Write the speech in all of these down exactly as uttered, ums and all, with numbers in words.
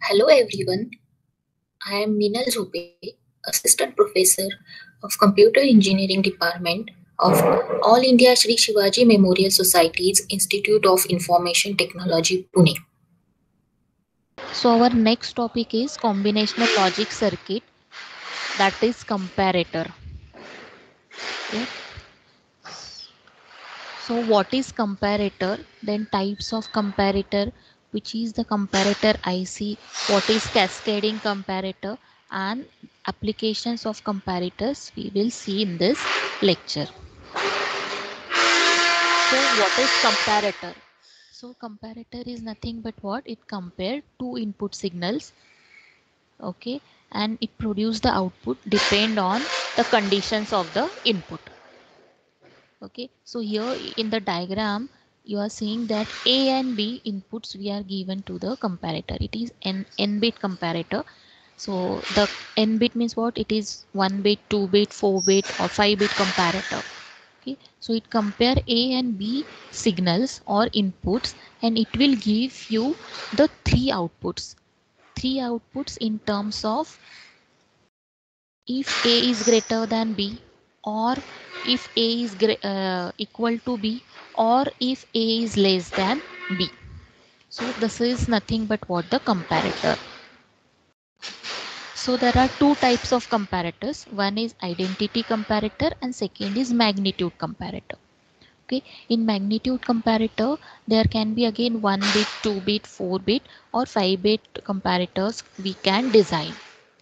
Hello everyone, I am Minal Jhope, Assistant Professor of Computer Engineering Department of All India Shri Shivaji Memorial Society's Institute of Information Technology, Pune. So our next topic is combinational logic circuit, that is comparator. Okay. So what is comparator? Then types of comparator, which is the comparator I C, what is cascading comparator, and applications of comparators we will see in this lecture. So what is comparator? So comparator is nothing but what? It compared two input signals, okay, and it produce the output depend on the conditions of the input. Okay, so here in the diagram you are seeing that A and B inputs we are given to the comparator. It is an n bit comparator. So the n bit means what? It is one bit, two bit, four bit or five bit comparator. Okay, so it compare A and B signals or inputs and it will give you the three outputs. Three outputs in terms of if A is greater than B, or if A is uh, equal to B, or if A is less than B. So this is nothing but what? The comparator. So there are two types of comparators. One is identity comparator and second is magnitude comparator. Okay, in magnitude comparator there can be again one bit, two bit, four bit or five bit comparators we can design.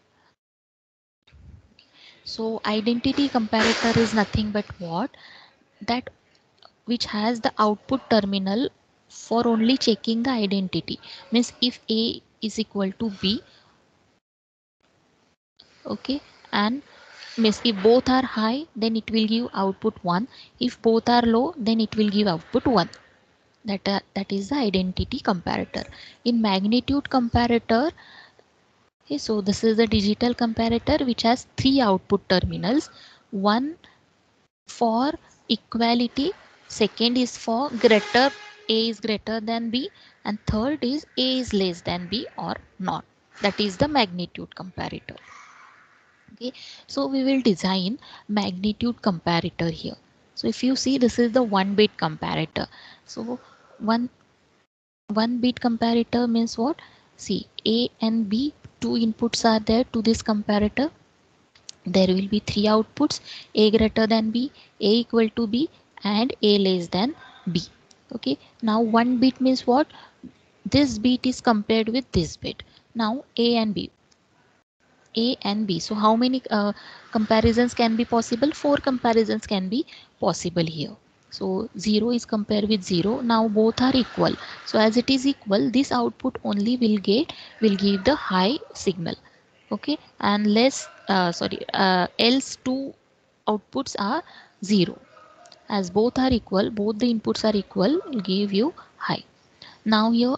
So identity comparator is nothing but what? That which has the output terminal for only checking the identity. Means if A is equal to B, okay, and means if both are high then it will give output one. If both are low then it will give output one. That, uh, that is the identity comparator. In magnitude comparator, okay, so this is the digital comparator which has three output terminals. One for equality, second is for greater A is greater than B, and third is A is less than B or not. That is the magnitude comparator. Okay, so we will design magnitude comparator here. So if you see, this is the one bit comparator. So one one bit comparator means what? See, A and B, two inputs are there to this comparator. There will be three outputs: A greater than B, A equal to B, and A less than B. Okay, now one bit means what? This bit is compared with this bit. Now A and B, A and B. So how many uh, comparisons can be possible? Four comparisons can be possible here. So zero is compared with zero. Now both are equal. So as it is equal, this output only will get will give the high signal. Okay, and less uh, sorry uh, else two outputs are zero. As both are equal, both the inputs are equal, will give you high. Now here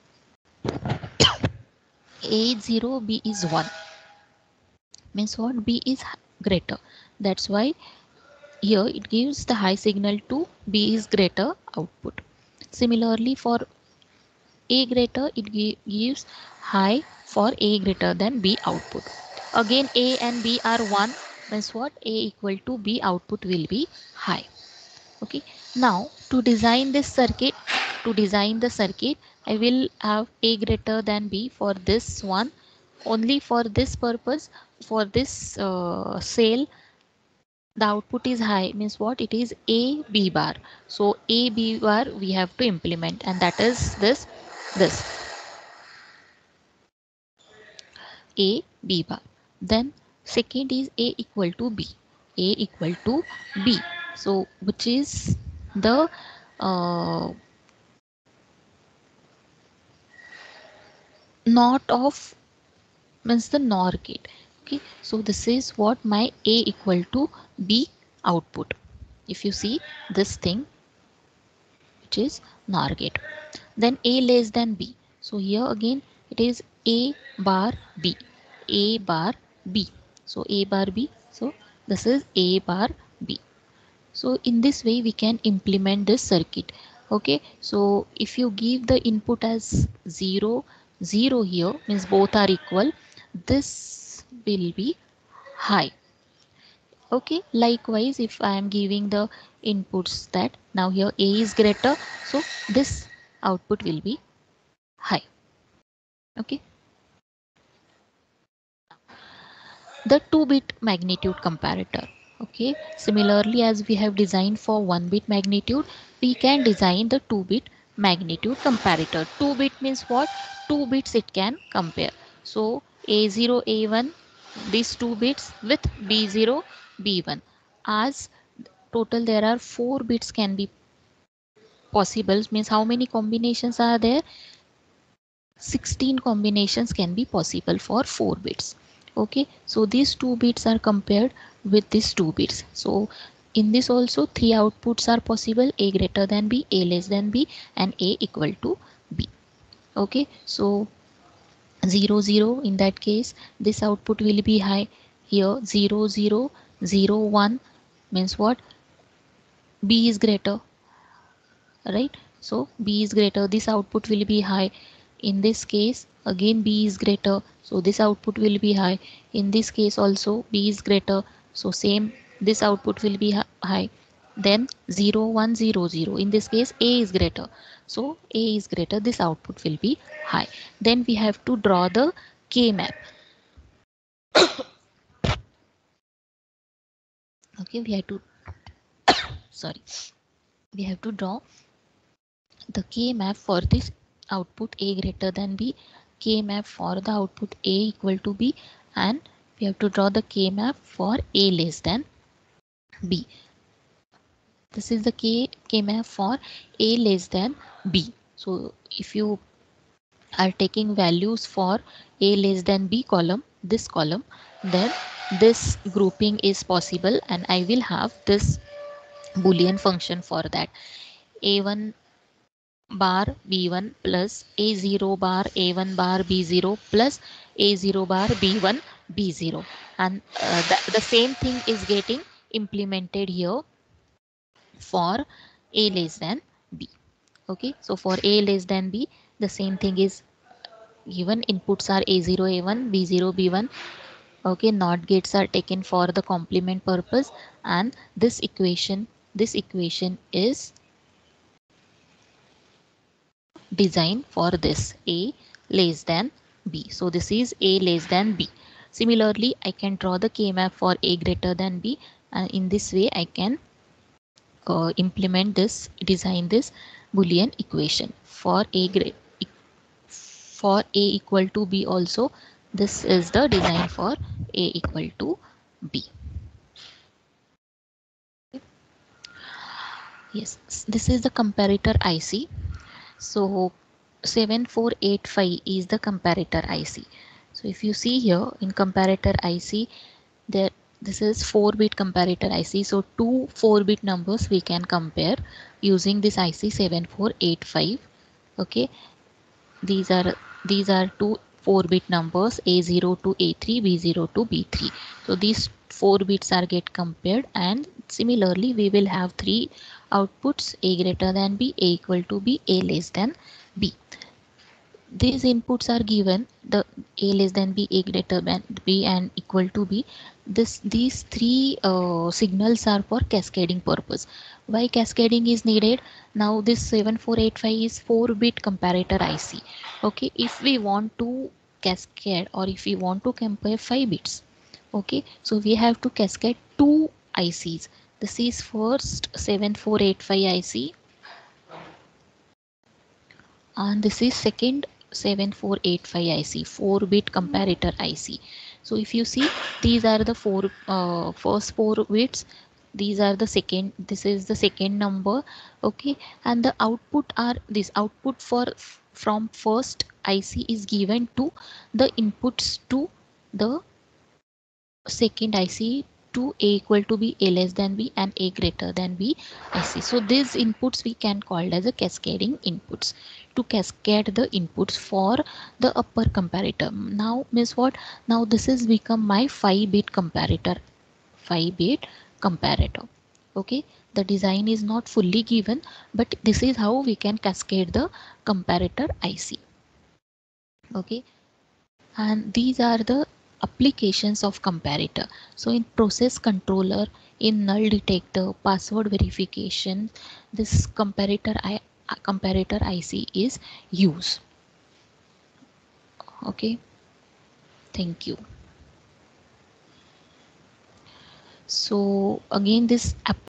A is zero, B is one. Means what? B is greater. That's why here it gives the high signal to B is greater output. Similarly for A greater, it gives high for A greater than B output. Again A and B are one, means what? A equal to B output will be high. Okay, now to design this circuit, to design the circuit I will have A greater than B for this one. Only for this purpose, for this uh, cell the output is high, means what? It is A B bar. So A B bar we have to implement, and that is this this A B bar. Then second is A equal to B. A equal to B. So which is the uh, not of, means the NOR gate. Okay, so this is what my A equal to B output. If you see this thing, which is NOR gate. Then A less than B. So here again it is A bar B. A bar B. So A bar B. So this is A bar B. So in this way we can implement this circuit. Okay, so if you give the input as zero, zero here means both are equal, this will be high. Okay, likewise if I am giving the inputs that now here A is greater, so this output will be high. Okay, the two bit magnitude comparator. Okay, similarly as we have designed for one bit magnitude, we can design the two bit magnitude comparator. two bit means what? Two bits it can compare. So A zero A one, these two bits with B zero B one, as total there are four bits can be possible, means how many combinations are there? sixteen combinations can be possible for four bits. Okay, so these two bits are compared with these two bits. So in this also three outputs are possible: A greater than B, A less than B, and A equal to B. Okay, so zero zero, in that case this output will be high. Here zero zero zero one means what? B is greater, right? So B is greater, this output will be high. In this case again B is greater, so this output will be high. In this case also B is greater, so same, this output will be high. Then zero one zero zero, in this case A is greater, so A is greater, this output will be high. Then we have to draw the K map. Okay, we have to sorry we have to draw the K map for this output A greater than B, K map for the output A equal to B, and we have to draw the K map for A less than B. This is the K, K map for A less than B. So if you are taking values for A less than B column, this column, then this grouping is possible, and I will have this Boolean function for that. A one bar B one plus A zero bar A one bar B zero plus A zero bar B one B zero, and uh, the, the same thing is getting implemented here for A less than B. Okay, so for A less than B the same thing is given. Inputs are A zero A one B zero B one. Okay, not gates are taken for the complement purpose, and this equation this equation is design for this A less than B. So this is A less than B. Similarly, I can draw the K map for A greater than B, and in this way I can uh, implement this, design this Boolean equation for A great for A equal to B also. This is the design for A equal to B. Yes, this is the comparator I C. So seven four eight five is the comparator I C. So if you see here in comparator I C, there this is four bit comparator I C. So two four bit numbers we can compare using this I C seven four eight five. Okay, these are these are two four bit numbers, A zero to A three, B zero to B three. So these four bits are get compared, and similarly we will have three outputs: A greater than B, A equal to B, A less than B. These inputs are given, the A less than B, A greater than B, and equal to B. This these three uh, signals are for cascading purpose. Why cascading is needed? Now this seven four eight five is four bit comparator I C. Okay, if we want to cascade, or if we want to compare five bits, okay, so we have to cascade two I Cs. This is first seven four eight five I C, and this is second seven four eight five I C, four bit comparator I C. So if you see, these are the four uh, first four bits, these are the second, this is the second number. Okay, and the output are this output for from first I C is given to the inputs to the second I C, to A equal to B, A less than B, and A greater than B I C. So these inputs we can call as a cascading inputs, to cascade the inputs for the upper comparator. Now means what? Now this is become my five bit comparator, five bit comparator. Okay, the design is not fully given, but this is how we can cascade the comparator I C. Okay, and these are the applications of comparator. So in process controller, in null detector, password verification, this comparator I comparator I C is used. Okay, thank you. So again, this